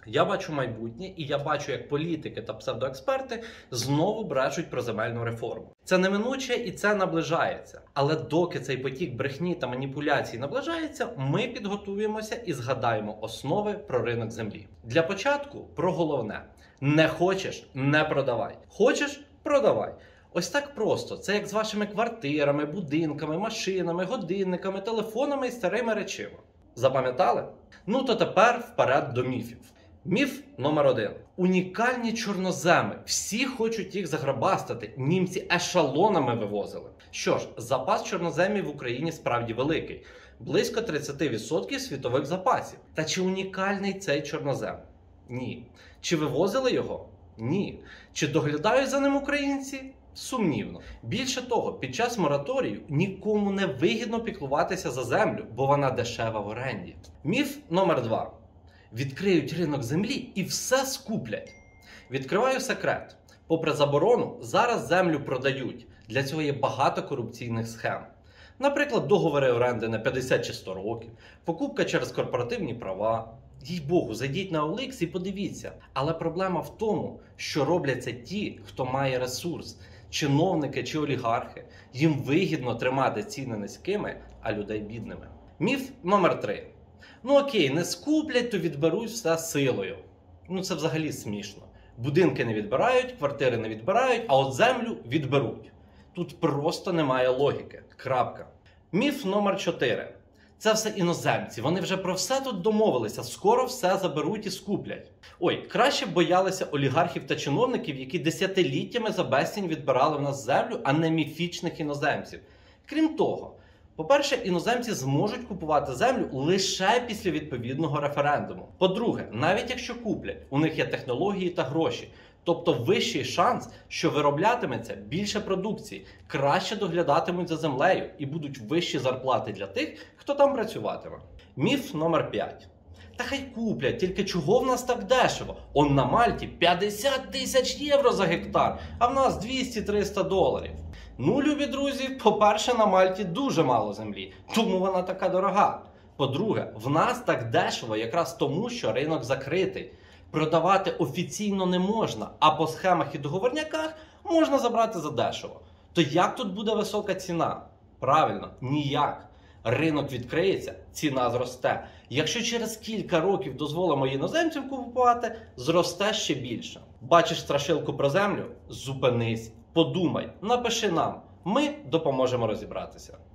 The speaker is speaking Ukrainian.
Я бачу майбутнє, і я бачу, як політики та псевдоексперти знову брешуть про земельну реформу. Це неминуче і це наближається. Але доки цей потік брехні та маніпуляцій наближається, ми підготуємося і згадаємо основи про ринок землі. Для початку про головне. Не хочеш – не продавай. Хочеш – продавай. Ось так просто. Це як з вашими квартирами, будинками, машинами, годинниками, телефонами і старими речима. Запам'ятали? Ну то тепер вперед до міфів. Міф номер 1. Унікальні чорноземи. Всі хочуть їх заграбастати. Німці ешелонами вивозили. Що ж, запас чорноземів в Україні справді великий. Близько 30% світових запасів. Та чи унікальний цей чорнозем? Ні. Чи вивозили його? Ні. Чи доглядають за ним українці? Сумнівно. Більше того, під час мораторію нікому не вигідно піклуватися за землю, бо вона дешева в оренді. Міф номер 2. Відкриють ринок землі і все скуплять. Відкриваю секрет. Попри заборону, зараз землю продають. Для цього є багато корупційних схем. Наприклад, договори оренди на 50 чи 100 років, покупка через корпоративні права. Їй-богу, зайдіть на OLX і подивіться. Але проблема в тому, що роблять це ті, хто має ресурс. Чиновники чи олігархи. Їм вигідно тримати ціни низькими, а людей бідними. Міф номер 3. Ну окей, не скуплять, то відберуть все силою. Ну це взагалі смішно. Будинки не відбирають, квартири не відбирають, а от землю відберуть. Тут просто немає логіки. Крапка. Міф номер 4. Це все іноземці, вони вже про все тут домовилися, скоро все заберуть і скуплять. Ой, краще б боялися олігархів та чиновників, які десятиліттями за безцінь відбирали в нас землю, а не міфічних іноземців. Крім того, по-перше, іноземці зможуть купувати землю лише після відповідного референдуму. По-друге, навіть якщо куплять, у них є технології та гроші. Тобто вищий шанс, що вироблятиметься більше продукції, краще доглядатимуть за землею і будуть вищі зарплати для тих, хто там працюватиме. Міф номер 5. Та хай куплять, тільки чого в нас так дешево? Он на Мальті 50 тисяч євро за гектар, а в нас 200-300 доларів. Ну, любі друзі, по-перше, на Мальті дуже мало землі, тому вона така дорога. По-друге, в нас так дешево якраз тому, що ринок закритий. Продавати офіційно не можна, а по схемах і договорняках можна забрати задешево. То як тут буде висока ціна? Правильно, ніяк. Ринок відкриється, ціна зросте. Якщо через кілька років дозволимо іноземцям купувати, зросте ще більше. Бачиш страшилку про землю? Зупинись, подумай, напиши нам. Ми допоможемо розібратися.